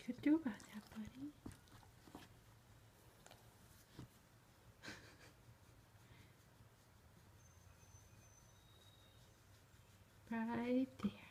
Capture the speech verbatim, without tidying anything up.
you gonna do about that, buddy? Right there.